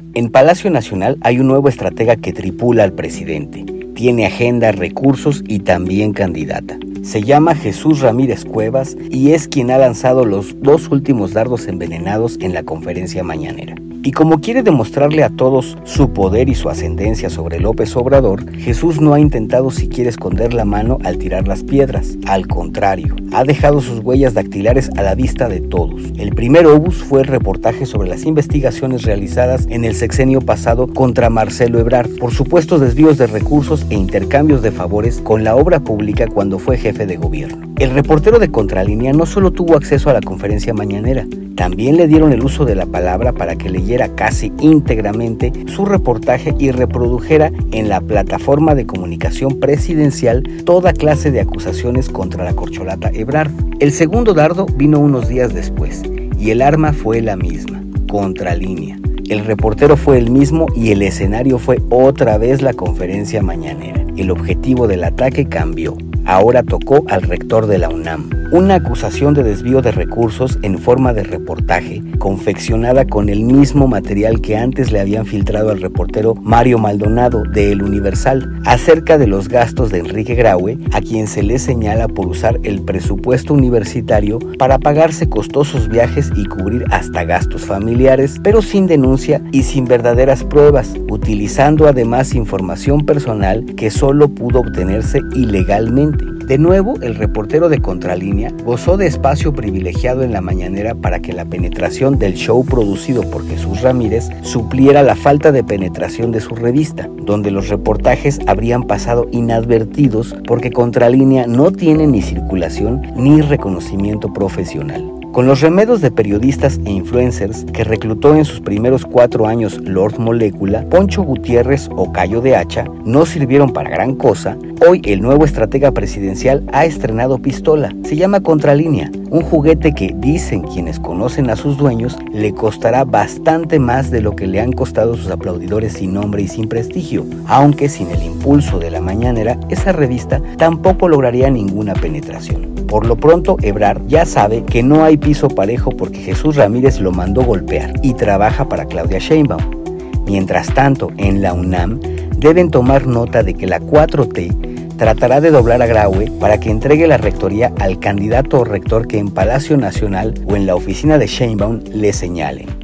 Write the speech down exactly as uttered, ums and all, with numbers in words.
En Palacio Nacional hay un nuevo estratega que tripula al presidente. Tiene agenda, recursos y también candidata. Se llama Jesús Ramírez Cuevas y es quien ha lanzado los dos últimos dardos envenenados en la conferencia mañanera. Y como quiere demostrarle a todos su poder y su ascendencia sobre López Obrador, Jesús no ha intentado siquiera esconder la mano al tirar las piedras. Al contrario, ha dejado sus huellas dactilares a la vista de todos. El primer obús fue el reportaje sobre las investigaciones realizadas en el sexenio pasado contra Marcelo Ebrard por supuestos desvíos de recursos e intercambios de favores con la obra pública cuando fue jefe de gobierno. El reportero de Contralínea no solo tuvo acceso a la conferencia mañanera, también le dieron el uso de la palabra para que leyera casi íntegramente su reportaje y reprodujera en la plataforma de comunicación presidencial toda clase de acusaciones contra la corcholata Ebrard. El segundo dardo vino unos días después y el arma fue la misma, Contralínea. El reportero fue el mismo y el escenario fue otra vez la conferencia mañanera. El objetivo del ataque cambió. Ahora tocó al rector de la UNAM. Una acusación de desvío de recursos en forma de reportaje, confeccionada con el mismo material que antes le habían filtrado al reportero Mario Maldonado de El Universal, acerca de los gastos de Enrique Graue, a quien se le señala por usar el presupuesto universitario para pagarse costosos viajes y cubrir hasta gastos familiares, pero sin denuncia y sin verdaderas pruebas, utilizando además información personal que solo pudo obtenerse ilegalmente. De nuevo, el reportero de Contralínea gozó de espacio privilegiado en la mañanera para que la penetración del show producido por Jesús Ramírez supliera la falta de penetración de su revista, donde los reportajes habrían pasado inadvertidos porque Contralínea no tiene ni circulación ni reconocimiento profesional. Con los remedios de periodistas e influencers que reclutó en sus primeros cuatro años Lord Molécula, Poncho Gutiérrez o Cayo de Hacha no sirvieron para gran cosa. Hoy el nuevo estratega presidencial ha estrenado pistola. Se llama Contralínea, un juguete que, dicen quienes conocen a sus dueños, le costará bastante más de lo que le han costado sus aplaudidores sin nombre y sin prestigio, aunque sin el impulso de la mañanera, esa revista tampoco lograría ninguna penetración. Por lo pronto, Ebrard ya sabe que no hay piso parejo porque Jesús Ramírez lo mandó golpear y trabaja para Claudia Sheinbaum. Mientras tanto, en la UNAM deben tomar nota de que la cuatro T tratará de doblar a Graue para que entregue la rectoría al candidato o rector que en Palacio Nacional o en la oficina de Sheinbaum le señalen.